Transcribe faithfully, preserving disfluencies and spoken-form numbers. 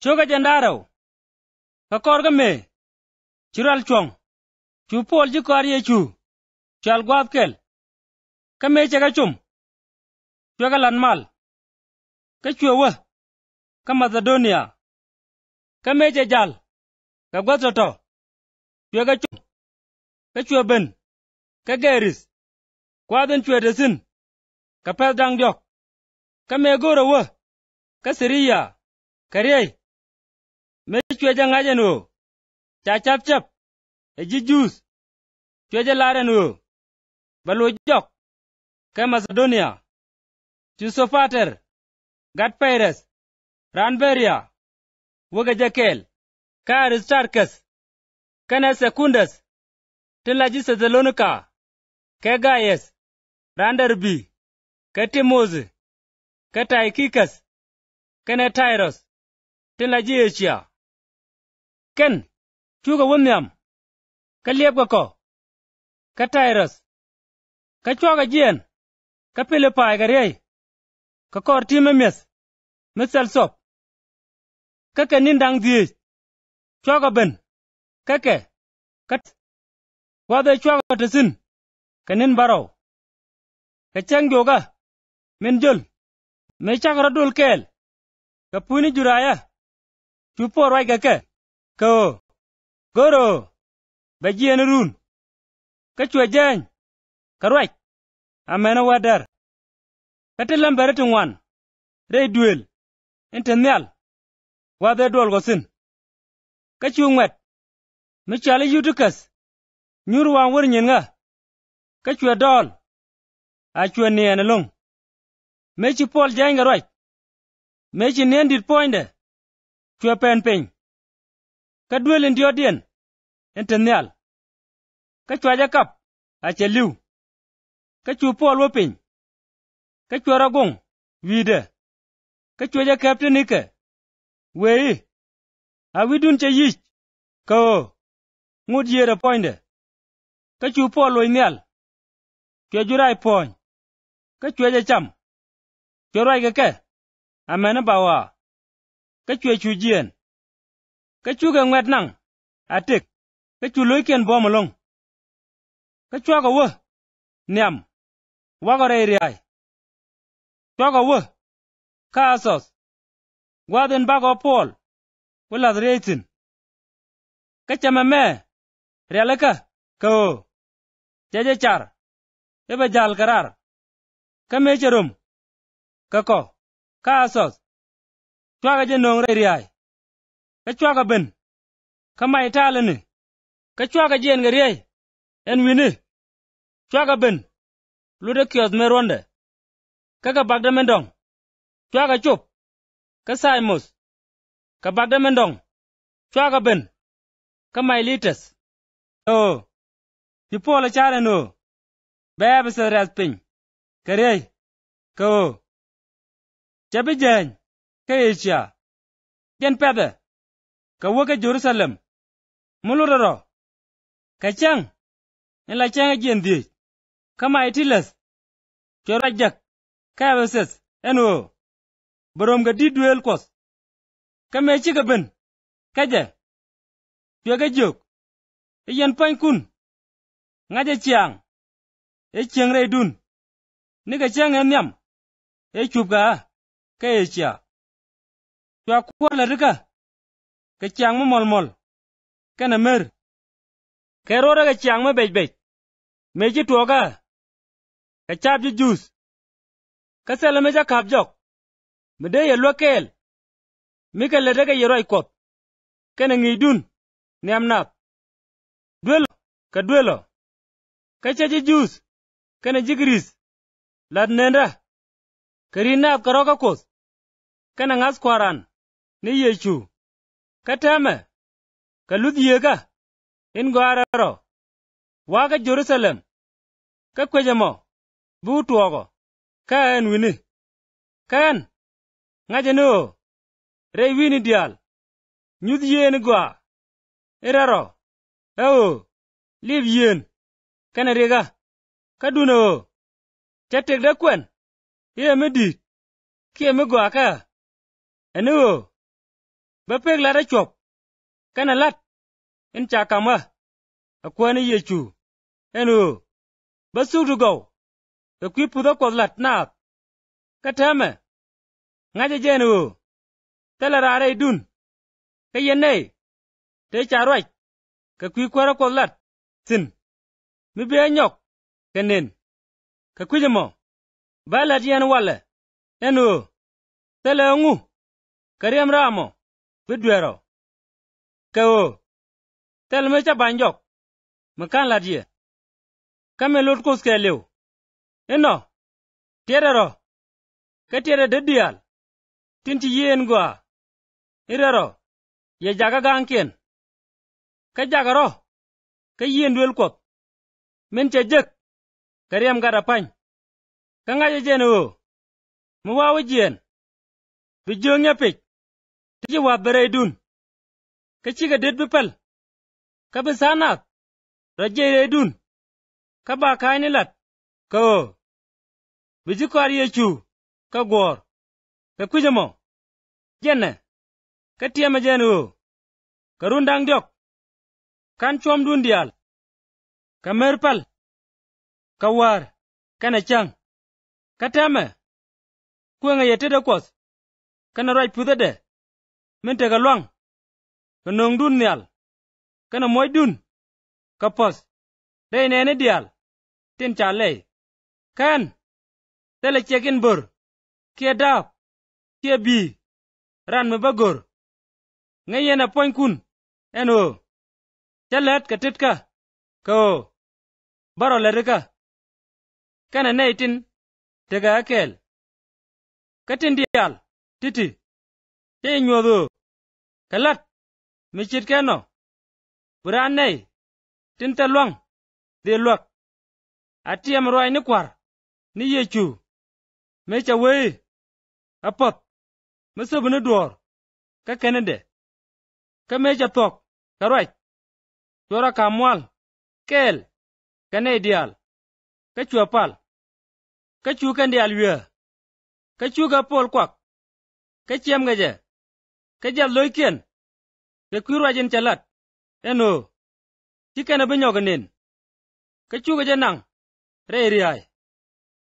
Choga jandaro. Ka korga me. Chiral chong. Chu pol ji kor ye chu. Chal gwab kel. Ka me chega chum. Choga lan mal. Ka chwewa. Ka Macedonia. Ka me che jal. Ka gwazoto. Choga chum. Ka chweben. Ka geris. Kwaden chwedesin. Ka pel dang jok. Ka me goro wa. Ka Siriya. Ka rey. Me chweja ngajen wo. Cha chap chap. E jijus. Chweja laren wo. Balu jok. Ka Macedonia. Chusopater. Gat Pires. Ranberia. Waga jakel. Ka Aristarchus. Kana Secundus. Tilaji Thessalonica. Ka Gaius. Randerbi. Ka Timozi. Ka Tychicus. Kana Tyros. Tilaji Asia. Ken. Chuga William. Ka liebga ko. Ka Tyros. Ka chwaga jien. Ka Philippi ga rey. Ka kor time mes. Misal sop. Ka ke nindang diej. Chwaga ben. Ka ke. Ka wade chwaga tesin. Ka nin baraw. Ka chang joga. Min jul. Me chakra dul kel. Ka puni juraya. Chupor wai ka ke. Ka o. Goro. Ba jien run. Ka chwe jany. Ka rwai. Amena wadar. Ka tilam beretin wan. Rey duel. Inten mial. Wade dol gosin. Ka chungwet. Mi chali Eutychus. Nyur wan wur nyin nga. Ka chwe dol. A chwe nien lung. Me chi pol jany ga rwai. Me chi nien dit poinde. Chwe pen piny. Ka duel in diodien. Inten mial. Ka chwe jakap. A che liu. Ka chwe pol wapiny. Ka chwe ragung. Wide. Ka chwe ja kaptenike. Wei. A widun che yich. Ka o. Ngud yere poinde. Ka chwe pol loy mial. Chwe jurai pony. Ka chwe ja cham. Chwe rwai ga ke. Amena bawa. Ka chwe chu jien. Ka chwe ga ngwet nang. Atik. Ka chwe loy ken bo malong. Ka chwe ga wa. Niam. Waga rey riai. Chwe ga wa. Ka Asos. Gwaden bago Paul. Wulad reitin. Ka chama me. Rialaka. Ka o. Jaje char. Eba jal karar. Ka meche rum. Ka ko. Ka Asos. Chwaga je nong rey riai. Ka chwaga ben. Ka mai talani. Ka chwaga jen ga riai. En wini. Chwaga ben. Lude kios me ronde. Ka ka bagda mendong. Chwaga chup. Ka Saimus. Ka bagda mendong. Chwaga ben. Ka Miletus. O. Ti pola chare no. Bebe se res piny. Ka rey. Ka o. Chabi jeny. Ka Asia. Jen pede. Ka woke Jerusalem. Muluroro. Ka chang. En la chang jen diej. Ka Miletus. Chora jak. Ka Ephesus. En o. Borom ga di duel kos. Ka mechi ga ben. Ka je. Chwe ga jok. E yen pany kun. Ngaje chiang. E chiang rey dun. Ni ga chiang en nyam. E chup ga. Ka Asia. Chwa kwa la rika. Ka chiang mo mol mol. Ka na mer. Ka rora ga chiang mo bej bej. Mechi tuwa ga. Ka chap ji jus. Ka sela meja kap jok. Mede ye lwa kel. Mika lede ga yeroi kop. Ka na ngi dun. Niam nap. Duelo. Ka duelo. Ka chaji jus. Ka na jigris. Lad nenda. Ka rinap ka roka kos. Ka na ngas kwaran. Ni yechu. Ka teme. Ka lud yega. In gwararo. Waga Jerusalem. Ka kwejamo. Bu tuogo. Ka en wini. Ka en. Ngaje no. Rey wini dial. Nyud yen gwa. Iraro. Eo. Liv yen. Kana riga. Ka duno. Chatek da kwen. Iye me dit. Kie me gwa ka. Enu. ba pek la da chop kana lat in cha kama akwani yechu eno ba su du go ka kwi pu da ko lat na ka tame ngaje jenu tela rare dun ka yene te cha roi ka kwi kwara ko lat tin mi be nyok kenen ka kwijemo ba la dian wala eno tela ngu kariam ramo bidwero ka o tel me cha banjok makan la die kame lot kos ke lew eno tierero ka tiere de dial tinti yen gwa irero ye jaga ganken ka jagaro ka yen duel kop men che jek kariam gada pany ka ngaje jeno mu wawo jien bi jonge pej ti wa bere dun ka chiga det bipel ka bisanat rajere dun ka ba kaini lat ko biji kwar yechu ka gor ka kujemo jenne ka tiema jenu ka rundang diok kan chom dun dial ka merpal ka war kana chang ka tame kuenga yete de kos kana raj pudede mente ka luang ka nong dun nial kana moy dun ka pos dey nene dial tin chale kan tele chekin bur kia dap kia bi ran me bagor ngayena poin kun eno chalet ka titka ko baro lerika kana neitin tega akel katin dial titi te nyodo kalat michit keno buran nei tin talwang de luak atiam roi ni kwar ni yechu mecha we apot mesubne dor ka kenede ka mecha tok karoi tora kamwal kel kanedial ka chuapal ka chu kan dial wie ka chu ga pol kwak ka chem gaje ka jal loiken ke kwirwajin chalat eno tikana binyoganen ka chu ga nang re riai